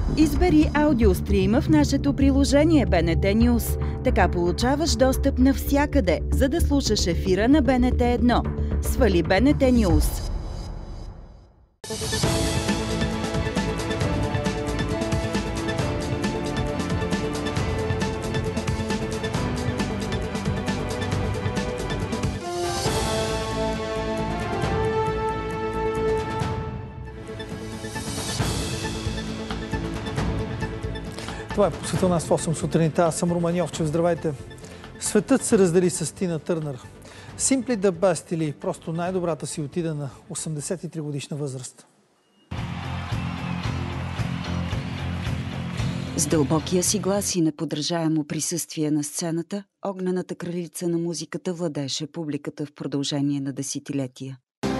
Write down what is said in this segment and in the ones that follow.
Избери аудиострима в нашето приложение БНТ News. Така получаваш достъп навсякъде, за да слушаш ефира на БНТ 1. Свали БНТ News. Това е по света нас в 8 сутринта. Аз съм Румен Йовчев. Здравейте. Светът се раздели с Тина Търнър. Simply the best или просто най-добрата си отида на 83 годишна възраст. С дълбокия си глас и неподражаемо присъствие на сцената, огнената кралица на музиката владееше публиката в продължение на десетилетия.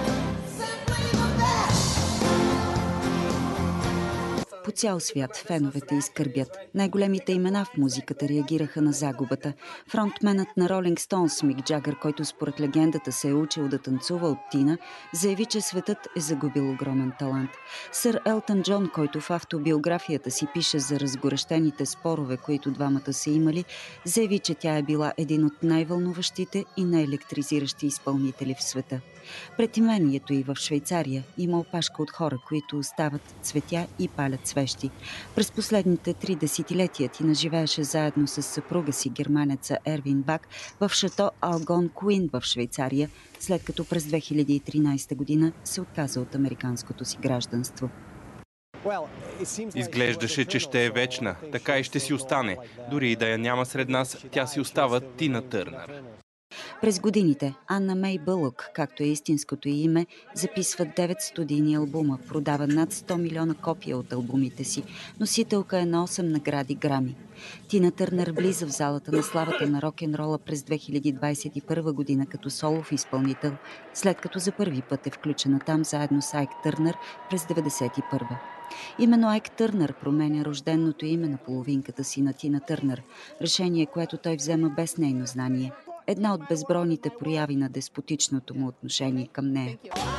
По цял свят феновете изкърбят. Най-големите имена в музиката реагираха на загубата. Фронтменът на Ролинг Стоунс Мик Джагър, който според легендата се е учил да танцува от Тина, заяви, че светът е загубил огромен талант. Сър Елтън Джон, който в автобиографията си пише за разгорещените спорове, които двамата са имали, заяви, че тя е била един от най-вълнуващите и най-електризиращи изпълнители в света. Пред имението и в Швейцария има опашка от хора, които остават цветя и палят свещи. През последните 3 десетилетия Тина живееше заедно с съпруга си, германеца Ервин Бак, в шато Алгон-Куин в Швейцария, след като през 2013 година се отказа от американското си гражданство. Изглеждаше, че ще е вечна. Така и ще си остане. Дори и да я няма сред нас, тя си остава Тина Търнър. През годините Анна Мей Бълък, както е истинското й име, записва 9 студийни албума, продава над 100 милиона копия от албумите си, носителка е на 8 награди Грами. Тина Търнър влиза в залата на славата на рок-н-рола през 2021 година като солов изпълнител, след като за първи път е включена там заедно с Айк Търнър през 1991. Именно Айк Търнър променя рожденото име на половинката си на Тина Търнър, решение, което той взема без нейно знание. Една от безбройните прояви на деспотичното му отношение към нея.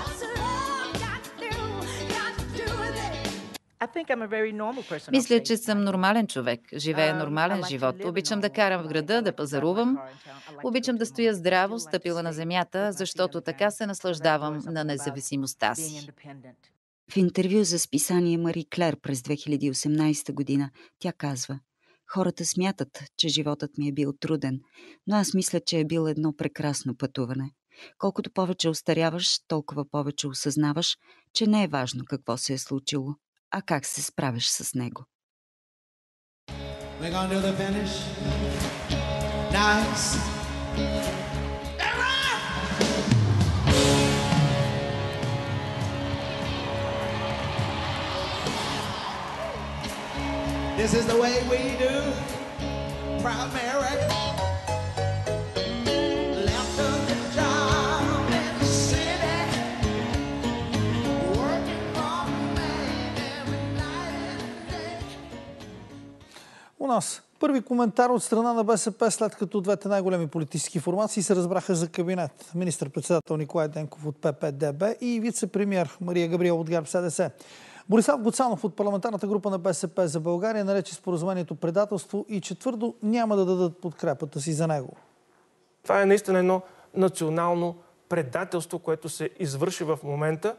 Мисля, че съм нормален човек. Живея нормален живот. Обичам да карам в града, да пазарувам. Обичам да стоя здраво, стъпила на земята, защото така се наслаждавам на независимостта си. В интервю за списание Мари Клер през 2018 година тя казва: хората смятат, че животът ми е бил труден, но аз мисля, че е бил едно прекрасно пътуване. Колкото повече остаряваш, толкова повече осъзнаваш, че не е важно какво се е случило, а как се справиш с него. This is the way we do. Proud America. Left of the job in the city. Working for man every night and day. У нас първи коментар от страна на БСП, след като двете най-големи политически формации се разбраха за кабинет. Министър-председател Николай Денков от ПП-ДБ и вице-премиер Мария Габриел от ГЕРБ-СДС. Борислав Гуцанов от парламентарната група на БСП за България нарече споразумението предателство и че твърдо няма да дадат подкрепата си за него. Това е наистина едно национално предателство, което се извърши в момента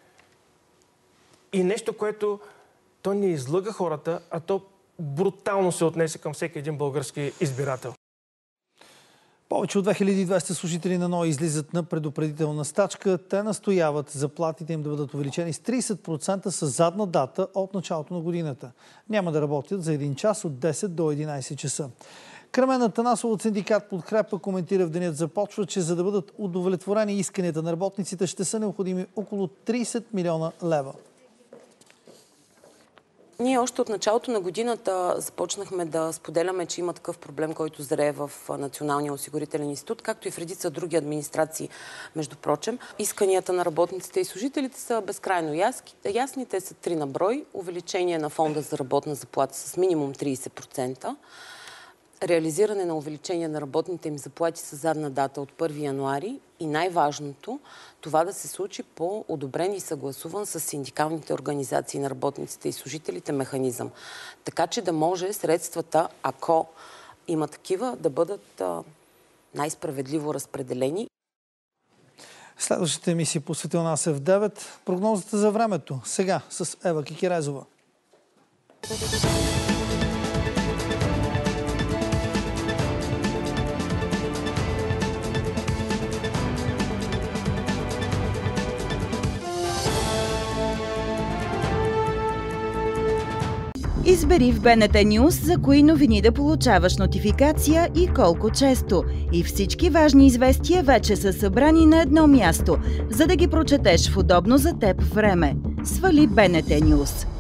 и нещо, което то не излъга хората, а то брутално се отнесе към всеки един български избирател. Повече от 2200 служители на НОИ излизат на предупредителна стачка. Те настояват заплатите им да бъдат увеличени с 30% с задна дата от началото на годината. Няма да работят за 1 час от 10 до 11 часа. Кремен Атанасов от синдикат Подкрепа коментира в денят започва, че за да бъдат удовлетворени исканията на работниците ще са необходими около 30 милиона лева. Ние още от началото на годината започнахме да споделяме, че има такъв проблем, който зрее в Националния осигурителен институт, както и в редица други администрации, между прочим. Исканията на работниците и служителите са безкрайно ясни. Те са 3 на брой. Увеличение на фонда за работна заплата с минимум 30%. реализиране на увеличение на работните им заплати с задна дата от 1 януари и най-важното, това да се случи по одобрен и съгласуван с синдикалните организации на работниците и служителите механизъм. Така че да може средствата, ако има такива, да бъдат най-справедливо разпределени. Следващата емисия посветил нас е в 9. Прогнозата за времето. Сега с Ева Кикирезова. Избери в БНТ Нюз за кои новини да получаваш нотификация и колко често. И всички важни известия вече са събрани на едно място, за да ги прочетеш в удобно за теб време. Свали БНТ Нюз.